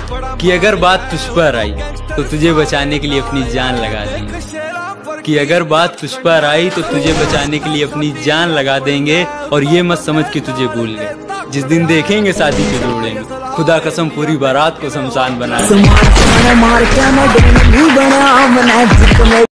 कि अगर बात तुझ पर आई तो तुझे बचाने के लिए अपनी जान लगा देंगे, कि अगर बात तुझ पर आई तो तुझे बचाने के लिए अपनी जान लगा देंगे। और ये मत समझ कि तुझे भूल गए, जिस दिन देखेंगे शादी के जोड़ेंगे, खुदा कसम पूरी बारात को शमशान बना